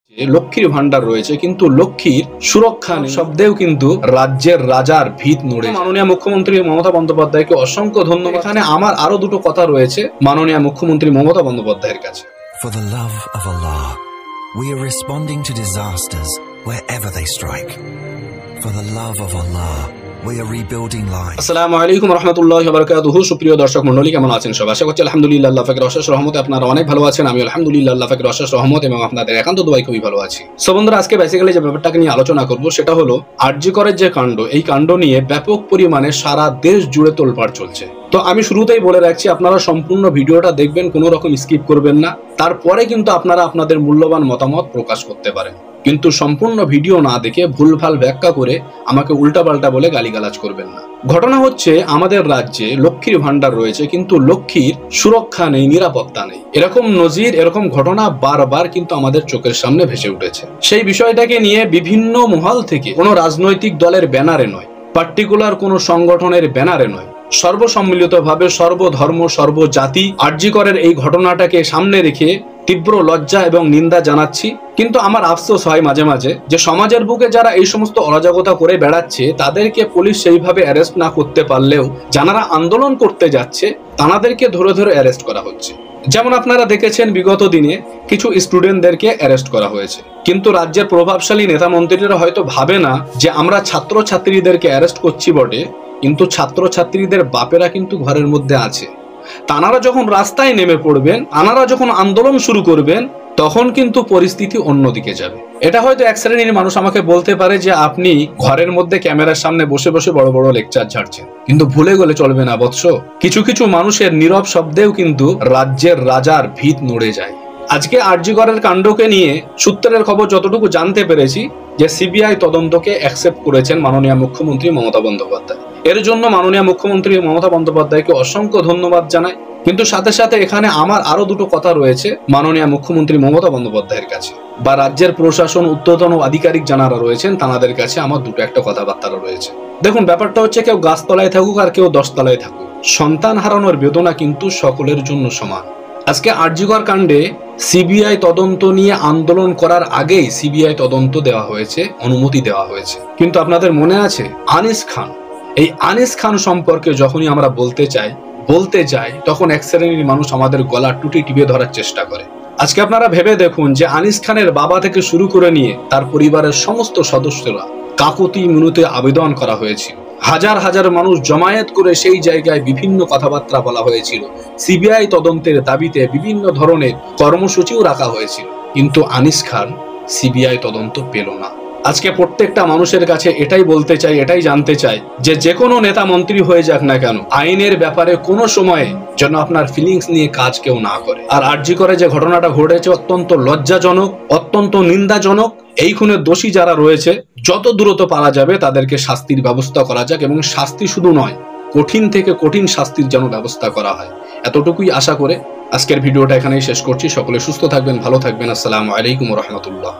লক্ষ্মীর ভান্ডার রয়েছে কিন্তু লক্ষ্মীর সুরক্ষা নেই, শব্দেও কিন্তু রাজ্যের রাজার ভিত নড়ে। মাননীয় মুখ্যমন্ত্রী মমতা বন্দ্যোপাধ্যায়কে অসংখ্য ধন্যবাদ। এখানে আমার আরো দুটো কথা রয়েছে মাননীয় মুখ্যমন্ত্রী মমতা বন্দ্যোপাধ্যায়ের কাছে। For the love of Allah, we are responding to disasters wherever they strike. For the love of Allah, we are rebuilding lives. আসসালামু আলাইকুম রাহমাতুল্লাহি ওয়া বারাকাতুহু। সুপ্রিয় দর্শক মণ্ডলী, কেমন আছেন সবাই? আশা করছি আলহামদুলিল্লাহ আল্লাহ পাকের অশেষ রহমতে আপনারা অনেক ভালো আছেন। আমি আলহামদুলিল্লাহ আল্লাহ পাকের অশেষ রহমত এবং আপনাদের একান্ত দোয়ায় খুবই ভালো আছি। সো বন্ধুরা, আজকে বেসিক্যালি যে ব্যাপারটাকে নিয়ে আলোচনা করব সেটা হলো আরজি করের যে কাণ্ড, এই কাণ্ড নিয়ে ব্যাপক পরিমাণে সারা দেশ জুড়ে তোলপাড় চলছে। তো আমি শুরুতেই বলে রাখছি, আপনারা সম্পূর্ণ ভিডিওটা দেখবেন, কোনো রকম স্কিপ করবেন না। তারপরে কিন্তু আপনারা আপনাদের মূল্যবান মতামত প্রকাশ করতে পারেন, কিন্তু সম্পূর্ণ ভিডিও না দেখে ভুলভাল ব্যাখ্যা করে আমাকে উল্টাপাল্টা বলে গালিগালাজ করবেন না। ঘটনা হচ্ছে, আমাদের রাজ্যে লক্ষ্মীর ভান্ডার রয়েছে কিন্তু লক্ষ্মীর সুরক্ষা নেই, নিরাপত্তা নেই। এরকম নজির, এরকম ঘটনা বারবার কিন্তু আমাদের চোখের সামনে ভেসে উঠেছে। সেই বিষয়টাকে নিয়ে বিভিন্ন মহল থেকে, কোনো রাজনৈতিক দলের ব্যানারে নয়, পার্টিকুলার কোনো সংগঠনের ব্যানারে নয়, সর্বসম্মিলিতভাবে সর্বধর্ম সর্বজাতি আরজি করের এই ঘটনাটাকে সামনে রেখে তীব্র লজ্জা এবং নিন্দা জানাচ্ছি। কিন্তু আমার আফসোস হয় মাঝে মাঝে যে সমাজের বুকে যারা এই সমস্ত অরাজকতা করে বেড়াচ্ছে তাদেরকে পুলিশ সেইভাবে অ্যারেস্ট না করতে পারলেও যারা আন্দোলন করতে যাচ্ছে তাদেরকে ধরে ধরে অ্যারেস্ট করা হচ্ছে। যেমন আপনারা দেখেছেন বিগত দিনে কিছু স্টুডেন্টদেরকে অ্যারেস্ট করা হয়েছে, কিন্তু রাজ্যের প্রভাবশালী নেতা মন্ত্রীরা হয়তো ভাবে না যে আমরা ছাত্রছাত্রীদেরকে অ্যারেস্ট করছি বটে, কিন্তু ছাত্রছাত্রীদের বাপেরা কিন্তু ঘরের মধ্যে আছে। তানারা যখন রাস্তায় নেমে পড়বেন, আনারা যখন আন্দোলন শুরু করবেন, তখন কিন্তু পরিস্থিতি অন্যদিকে যাবে। এটা হয়তো এক শ্রেণীর মানুষ আমাকে বলতে পারে যে আপনি ঘরের মধ্যে ক্যামেরার সামনে বসে বসে বড় বড় লেকচার ঝাড়ছেন, কিন্তু ভুলে গেলে চলবে না বৎস। কিছু কিছু মানুষের নীরব শব্দেও কিন্তু রাজ্যের রাজার ভিত নড়ে যায়। আজকে আরজি করের কাণ্ডকে নিয়ে সূত্রের খবর যতটুকু জানতে পেরেছি যে সিবিআই তদন্তকে অ্যাকসেপ্ট করেছেন মাননীয় মুখ্যমন্ত্রী মমতা বন্দ্যোপাধ্যায়। এর জন্য মাননীয় মুখ্যমন্ত্রী মমতা বন্দ্যোপাধ্যায়কে অসংখ্য ধন্যবাদ জানাই। কিন্তু সাথে সাথে এখানে আমার আরো দুটো কথা রয়েছে মাননীয় মুখ্যমন্ত্রী মমতা বন্দ্যোপাধ্যায়ের কাছে, বা রাজ্যের প্রশাসন ঊর্ধ্বতন আধিকারিক যারা রয়েছেন তাদের কাছে আমার দুটো একটা কথাবার্তা রয়েছে। দেখুন, ব্যাপারটা হচ্ছে, কেউ গাছতলায় থাকুক আর কেউ 10 তলায় থাকুক, সন্তান হারানোর বেদনা কিন্তু সকলের জন্য সমান। আজকে আরজি কর কাণ্ডে সিবিআই তদন্ত নিয়ে আন্দোলন করার আগেই সিবিআই তদন্ত দেওয়া হয়েছে, অনুমতি দেওয়া হয়েছে। কিন্তু আপনাদের মনে আছে আনিস খান, এই আনিস খান সম্পর্কে যখনই আমরা বলতে যাই তখন এক শ্রেণীর মানুষ আমাদের গলা টুটি টিপে ধরার চেষ্টা করে। আজকে আপনারা ভেবে দেখুন যে আনিস খানের বাবা থেকে শুরু করে নিয়ে তার পরিবারের সমস্ত সদস্যরা কাকুতি মিনতি আবেদন করা হয়েছিল, হাজার হাজার মানুষ জমায়েত করে সেই জায়গায় বিভিন্ন কথাবার্তা বলা হয়েছিল, সিবিআই তদন্তের দাবিতে বিভিন্ন ধরনের কর্মসূচিও রাখা হয়েছিল, কিন্তু আনিস খান সিবিআই তদন্ত পেল না। আজকে প্রত্যেকটা মানুষের কাছে এটাই বলতে চাই, এটাই জানতে চাই যে কোনো নেতা মন্ত্রী হয়ে যাক না কেন, আইনের ব্যাপারে কোনো সময়ে যেন আপনার ফিলিংস নিয়ে কাজ কেউ না করে। আর আরজি করে যে ঘটনাটা ঘটেছে অত্যন্ত লজ্জাজনক, অত্যন্ত নিন্দাজনক। এই খুনের দোষী যারা রয়েছে যত দ্রুত পারা যাবে তাদেরকে শাস্তির ব্যবস্থা করা যাক, এবং শাস্তি শুধু নয়, কঠিন থেকে কঠিন শাস্তির যেন ব্যবস্থা করা হয়, এতটুকুই আশা করে আজকের ভিডিওটা এখানেই শেষ করছি। সকলে সুস্থ থাকবেন, ভালো থাকবেন। আসসালামু আলাইকুম রহমতুল্লাহ।